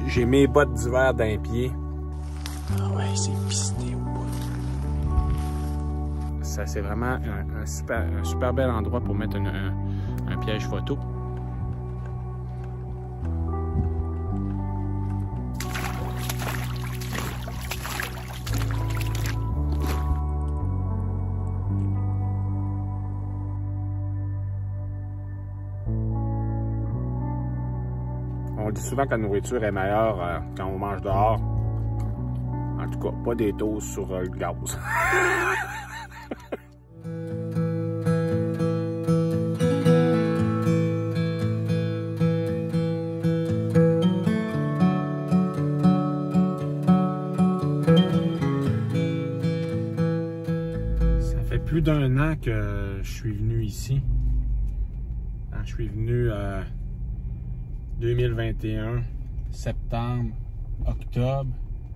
J'ai mes bottes d'hiver d'un pied. Ah ouais, c'est pisté au bout. Ça, c'est vraiment un super bel endroit pour mettre un piège photo. On dit souvent que la nourriture est meilleure quand on mange dehors. En tout cas, pas des toasts sur le gaz. Ça fait plus d'un an que je suis venu ici. Je suis venu 2021, septembre, octobre.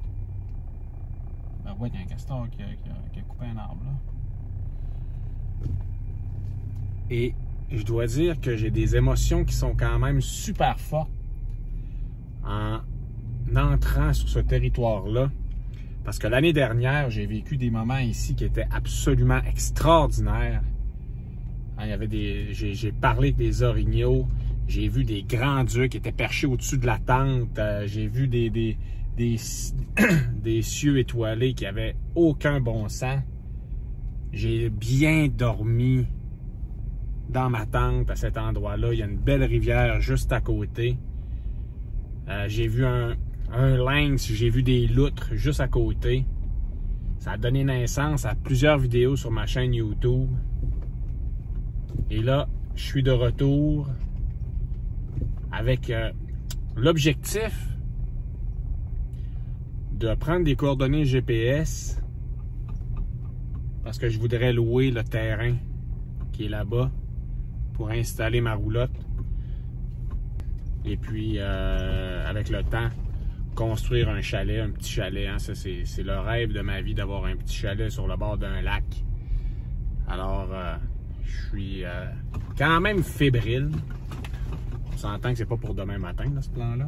Ben ouais, il y a un castor qui a coupé un arbre là. Et je dois dire que j'ai des émotions qui sont quand même super fortes en entrant sur ce territoire-là. Parce que l'année dernière, j'ai vécu des moments ici qui étaient absolument extraordinaires. Il y avait j'ai parlé avec des orignaux. J'ai vu des grands-ducs qui étaient perchés au-dessus de la tente. J'ai vu des cieux étoilés qui n'avaient aucun bon sens. J'ai bien dormi dans ma tente à cet endroit-là. Il y a une belle rivière juste à côté. J'ai vu un lynx, j'ai vu des loutres juste à côté. Ça a donné naissance à plusieurs vidéos sur ma chaîne YouTube. Et là, je suis de retour avec l'objectif de prendre des coordonnées GPS parce que je voudrais louer le terrain qui est là-bas pour installer ma roulotte et puis avec le temps construire un chalet, un petit chalet, hein. Ça c'est le rêve de ma vie d'avoir un petit chalet sur le bord d'un lac. Alors je suis quand même fébrile. On s'entend que c'est pas pour demain matin, là, ce plan-là.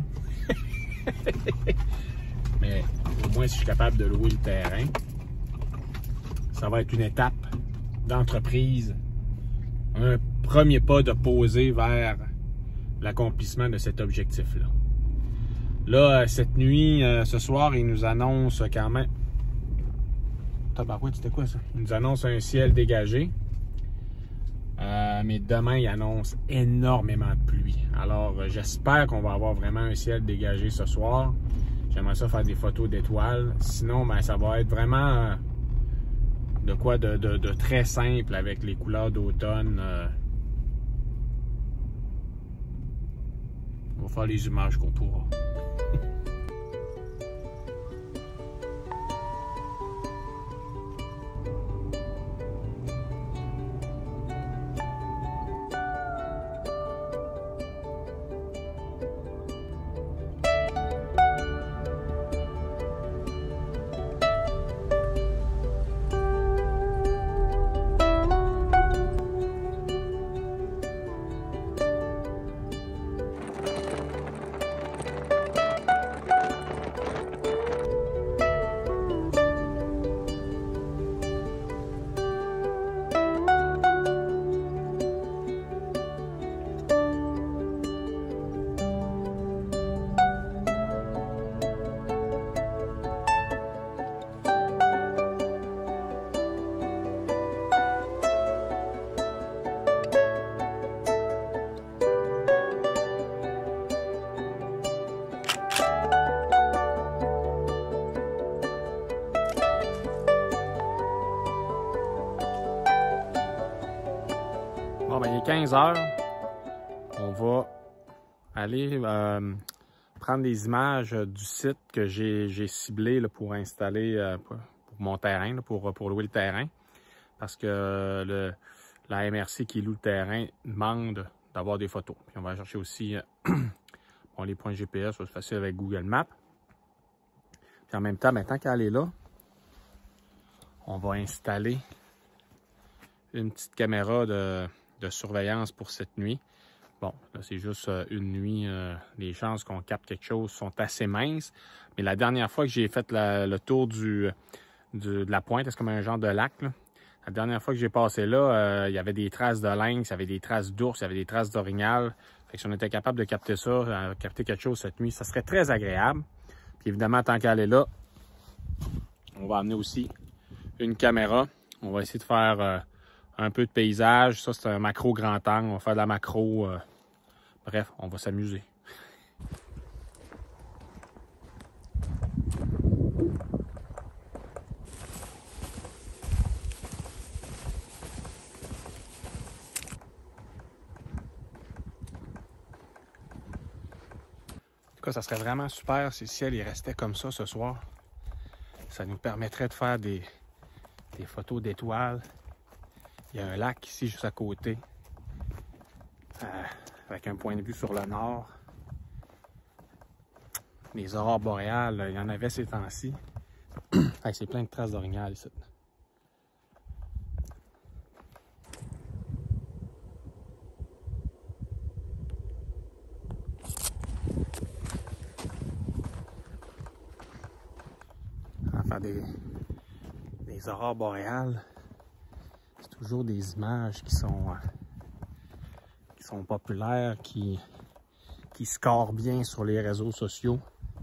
Mais au moins, si je suis capable de louer le terrain, ça va être une étape d'entreprise, un premier pas de poser vers l'accomplissement de cet objectif-là. Là, cette nuit, ce soir, il nous annonce quand même... Tabarouette, c'était quoi ça? Il nous annonce un ciel dégagé. Mais demain, il annonce énormément de pluie. Alors, j'espère qu'on va avoir vraiment un ciel dégagé ce soir. J'aimerais ça faire des photos d'étoiles. Sinon, ben, ça va être vraiment de quoi de très simple avec les couleurs d'automne. On va faire les images qu'on pourra. Bon, ben, il est 15 h. On va aller prendre des images du site que j'ai ciblé là, pour installer pour mon terrain, là, pour louer le terrain. Parce que la MRC qui loue le terrain demande d'avoir des photos. Puis on va chercher aussi bon, les points GPS, c'est facile avec Google Maps. Puis en même temps, ben, tant qu'elle est là, on va installer une petite caméra de surveillance pour cette nuit Bon, là, c'est juste une nuit. Les chances qu'on capte quelque chose sont assez minces. Mais la dernière fois que j'ai fait le tour de la pointe, c'est comme un genre de lac, là. La dernière fois que j'ai passé là, il y avait des traces de lynx, il y avait des traces d'ours, il y avait des traces d'orignal. Fait que si on était capable de capter ça, capter quelque chose cette nuit, ça serait très agréable. Puis évidemment, tant qu'elle est là, on va amener aussi une caméra. On va essayer de faire un peu de paysage. Ça, c'est un macro grand angle. On va faire de la macro. Bref, on va s'amuser. En tout cas, ça serait vraiment super si le ciel il restait comme ça ce soir. Ça nous permettrait de faire des photos d'étoiles. Il y a un lac ici juste à côté, avec un point de vue sur le nord. Les aurores boréales, il y en avait ces temps-ci. C'est plein de traces d'orignal ici. Enfin, des aurores boréales, c'est toujours des images qui sont populaires, qui scorent bien sur les réseaux sociaux.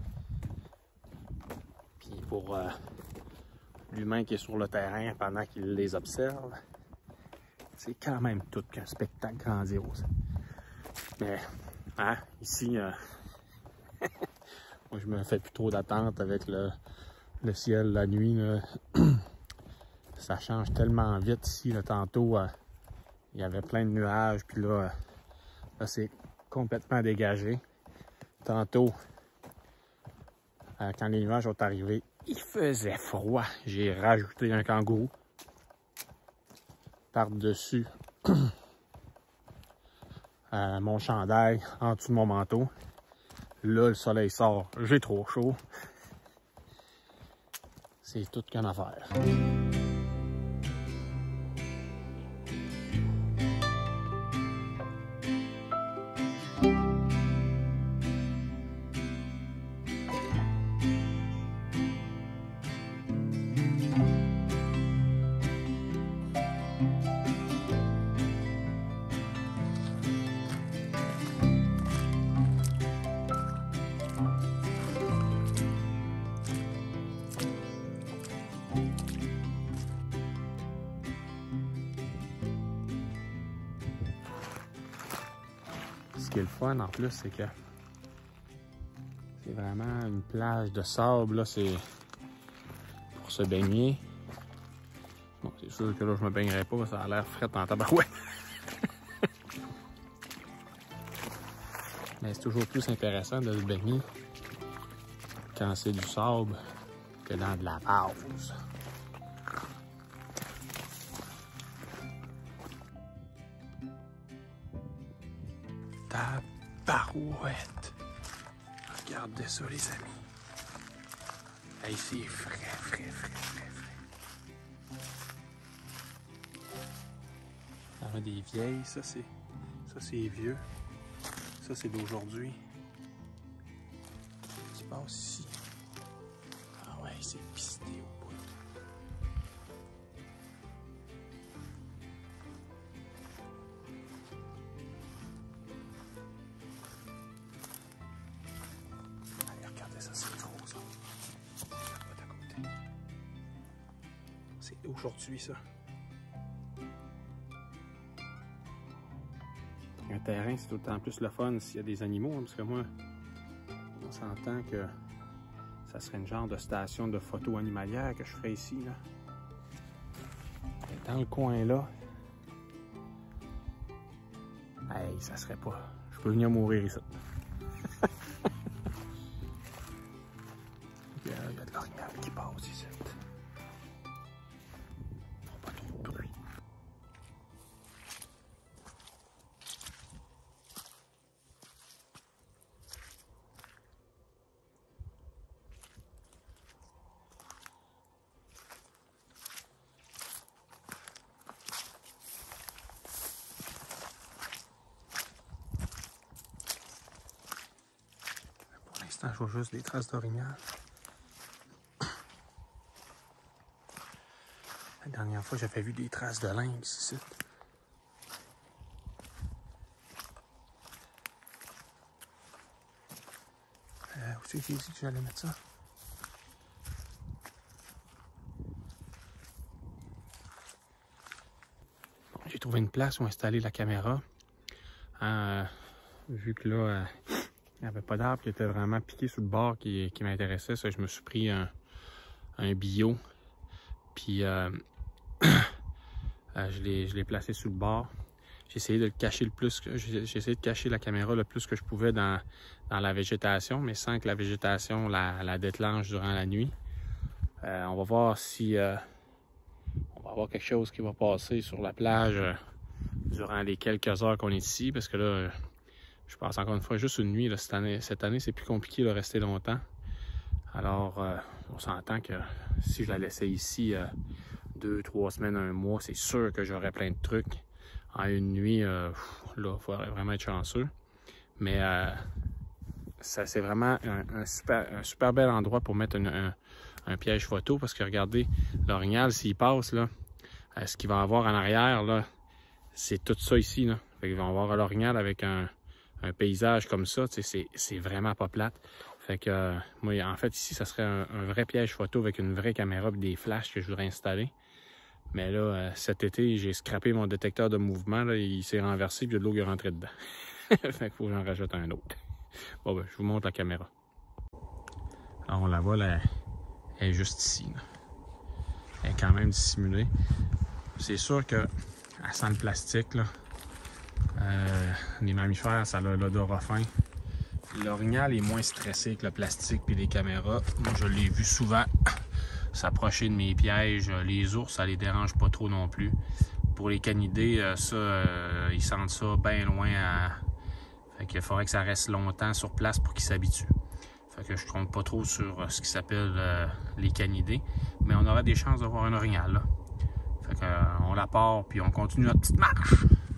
Puis pour l'humain qui est sur le terrain pendant qu'il les observe, c'est quand même tout qu'un spectacle grandiose. Mais hein, ici, moi je me fais plus trop d'attente avec le ciel la nuit. Là. Ça change tellement vite ici. Là, tantôt, il y avait plein de nuages, puis là c'est complètement dégagé. Tantôt, quand les nuages sont arrivés, il faisait froid. J'ai rajouté un kangourou par-dessus mon chandail, en dessous de mon manteau. Là, le soleil sort, j'ai trop chaud. C'est toute qu'une affaire. Ce qui est le fun en plus, c'est que c'est vraiment une plage de sable. Là, c'est pour se baigner. Bon, c'est sûr que là, je me baignerai pas, ça a l'air frais en tabarouette. Mais c'est toujours plus intéressant de se baigner quand c'est du sable que dans de la vase. Tabarouette! Regardez ça, les amis. Hey, c'est frais. On a des vieilles, ça c'est vieux. Ça c'est d'aujourd'hui. Qu'est-ce qui se passe ici? Ah ouais, c'est pisté au bout. Allez, regardez ça, c'est gros ça. Pas à côté. C'est aujourd'hui ça. Un terrain, c'est d'autant plus le fun s'il y a des animaux, hein, parce que moi, on s'entend que ça serait une genre de station de photo animalière que je ferais ici, là. Et dans le coin là, hey, ça serait pas. Je peux venir mourir ici. Il y a de l'orignal qui passe ici. Pas trop de bruit. l'instant, je vois juste des traces d'orignal. La dernière fois, j'avais vu des traces de lynx ici. Où c'est qu'il dit que j'allais mettre ça? Bon, j'ai trouvé une place où installer la caméra. Vu que là, il n'y avait pas d'arbre qui était vraiment piqué sur le bord qui m'intéressait, ça, je me suis pris un bio. Puis je l'ai placé sur le bord. J'ai essayé de le cacher le plus, j'ai essayé de cacher la caméra le plus que je pouvais dans la végétation, mais sans que la végétation la déclenche durant la nuit. On va voir si on va avoir quelque chose qui va passer sur la plage durant les quelques heures qu'on est ici, parce que là, je pense encore une fois juste une nuit. Là, cette année, c'est plus compliqué de rester longtemps. Alors, on s'entend que si je la laissais ici 2, 3 semaines, 1 mois, c'est sûr que j'aurais plein de trucs. En une nuit, là, il faudrait vraiment être chanceux. Mais ça, c'est vraiment un super bel endroit pour mettre un piège photo, parce que regardez, l'orignal, s'il passe, là, ce qu'il va avoir en arrière, là, c'est tout ça ici. Là. Fait qu'il va avoir l'orignal avec un paysage comme ça, c'est vraiment pas plate. Fait que moi, en fait, ici, ça serait un vrai piège photo avec une vraie caméra et des flashs que je voudrais installer. Mais là, cet été, j'ai scrappé mon détecteur de mouvement, là, il s'est renversé, puis il y a de l'eau qui est rentrée dedans. Fait qu'il faut que j'en rajoute un autre. Bon, ben, je vous montre la caméra. Alors, on la voit, là, elle est juste ici. Là. Elle est quand même dissimulée. C'est sûr qu'elle sent le plastique, là. Les mammifères, ça a l'odorat fin. L'orignal est moins stressé que le plastique puis les caméras. Moi, je l'ai vu souvent s'approcher de mes pièges. Les ours, ça les dérange pas trop non plus. Pour les canidés, ils sentent ça bien loin. Fait qu'il faudrait que ça reste longtemps sur place pour qu'ils s'habituent. Fait que je compte pas trop sur ce qui s'appelle les canidés. Mais on aura des chances d'avoir un orignal, là. Fait que on la part puis on continue notre petite marche.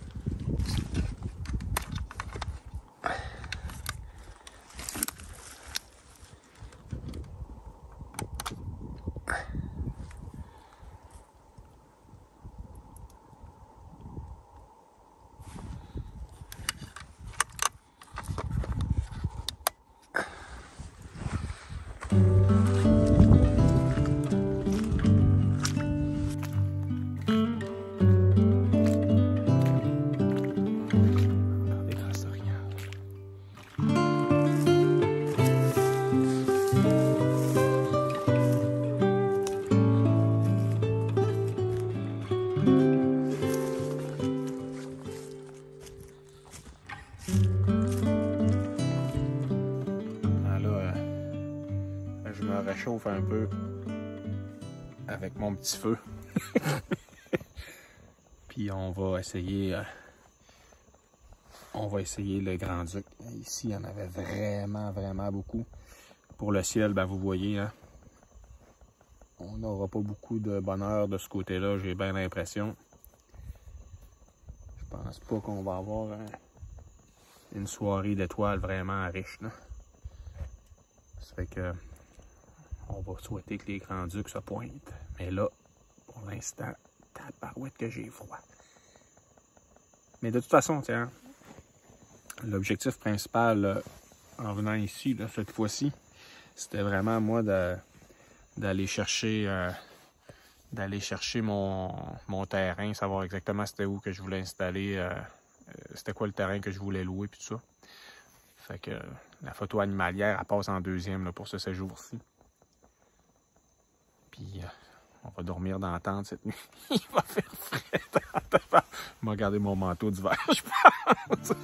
Réchauffe un peu avec mon petit feu. Puis on va essayer le Grand-Duc. Ici, il y en avait vraiment beaucoup. Pour le ciel, ben, vous voyez, hein, on n'aura pas beaucoup de bonheur de ce côté-là, j'ai bien l'impression. Je pense pas qu'on va avoir une soirée d'étoiles vraiment riche, là. Ça fait que on va souhaiter que les Grands-Ducs se pointent. Mais là, pour l'instant, tabarouette que j'ai froid. Mais de toute façon, tiens, l'objectif principal en venant ici, là, cette fois-ci, c'était vraiment moi d'aller chercher mon terrain, savoir exactement c'était où que je voulais installer, c'était quoi le terrain que je voulais louer, puis tout ça. Fait que la photo animalière, elle passe en deuxième là, pour ce séjour-ci. Puis on va dormir dans la tente cette nuit. Il va faire frais dans la tente. Je vais regarder mon manteau d'hiver, je pense.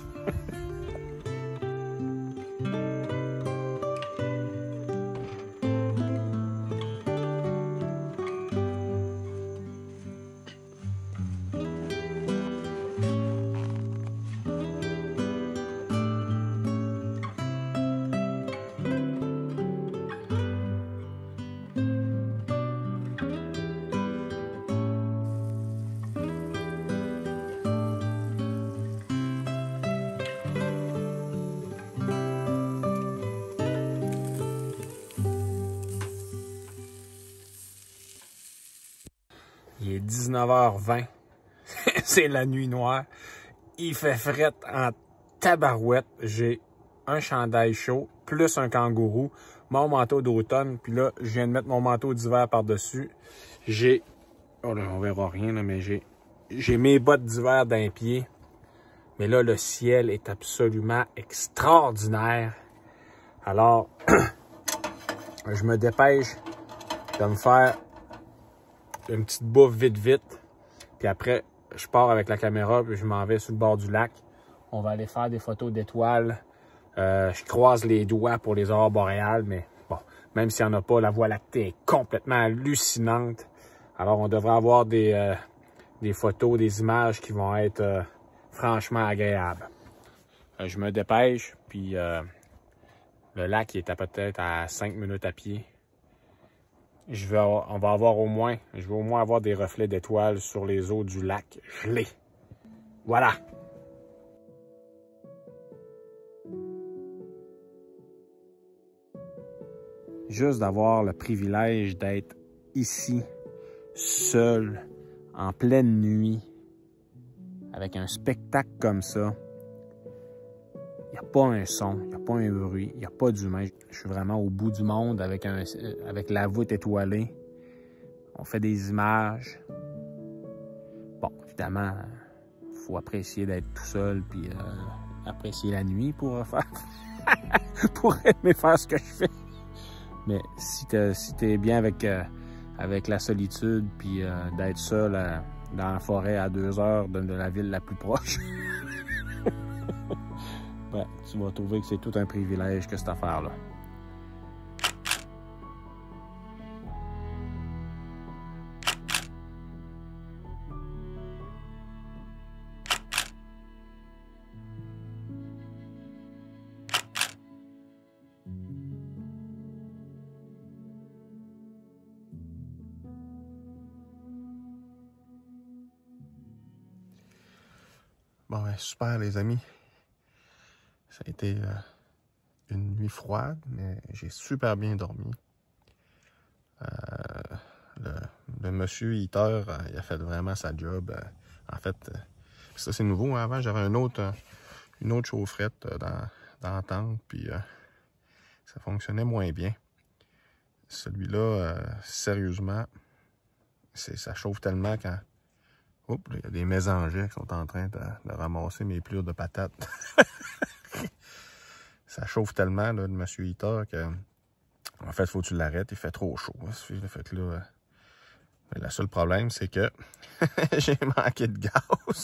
Il est 19h20. C'est la nuit noire. Il fait fret en tabarouette. J'ai un chandail chaud, plus un kangourou, mon manteau d'automne, puis là, je viens de mettre mon manteau d'hiver par-dessus. J'ai... Oh là, on verra rien, là, mais j'ai mes bottes d'hiver d'un pied. Mais là, le ciel est absolument extraordinaire. Alors, je me dépêche de me faire une petite bouffe vite. Puis après, je pars avec la caméra, puis je m'en vais sur le bord du lac. On va aller faire des photos d'étoiles. Je croise les doigts pour les aurores boréales, mais bon, même s'il n'y en a pas, la Voie lactée est complètement hallucinante. Alors, on devrait avoir des photos, des images qui vont être franchement agréables. Je me dépêche, puis le lac il est peut-être à 5 minutes à pied. Je vais au moins avoir des reflets d'étoiles sur les eaux du lac gelé. Voilà! Juste d'avoir le privilège d'être ici, seul, en pleine nuit, avec un spectacle comme ça. Il n'y a pas un son, il n'y a pas un bruit, il n'y a pas d'humain. Je suis vraiment au bout du monde avec la voûte étoilée. On fait des images. Bon, évidemment, il faut apprécier d'être tout seul puis apprécier la nuit pour faire pour aimer faire ce que je fais. Mais si t'es bien avec la solitude puis d'être seul dans la forêt à 2 heures de la ville la plus proche, ben, tu vas trouver que c'est tout un privilège que cette affaire-là. Bon, ben, super, les amis. Ça a été une nuit froide, mais j'ai super bien dormi. Le monsieur Heater, il a fait vraiment sa job. En fait, ça c'est nouveau. Hein. Avant, j'avais une autre chaufferette dans la tente, puis ça fonctionnait moins bien. Celui-là, sérieusement, ça chauffe tellement quand... Oups, il y a des mésangers qui sont en train de ramasser mes plures de patates. Ça chauffe tellement, là, le monsieur Heater, que en fait, il faut que tu l'arrêtes, il fait trop chaud. Fait que là, le seul problème, c'est que j'ai manqué de gaz.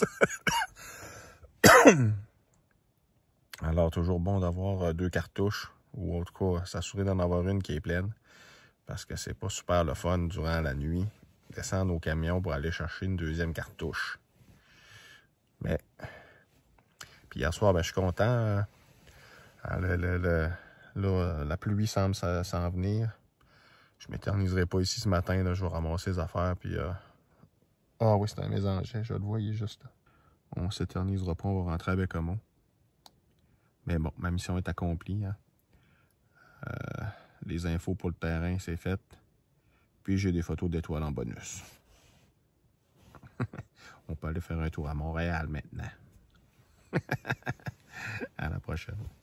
Alors, toujours bon d'avoir 2 cartouches, ou en tout cas, s'assurer d'en avoir une qui est pleine, parce que c'est pas super le fun durant la nuit, descendre au camion pour aller chercher une 2e cartouche. Mais, puis hier soir, ben, je suis content. La pluie semble s'en venir. Je m'éterniserai pas ici ce matin. Là, je vais ramasser les affaires. Puis, ah oui, c'est un mésanger. Je le voyais juste là. On s'éternisera pas. On va rentrer à Bécomo. Mais bon, ma mission est accomplie. Hein. Les infos pour le terrain, c'est fait. Puis j'ai des photos d'étoiles en bonus. On peut aller faire un tour à Montréal maintenant. À la prochaine.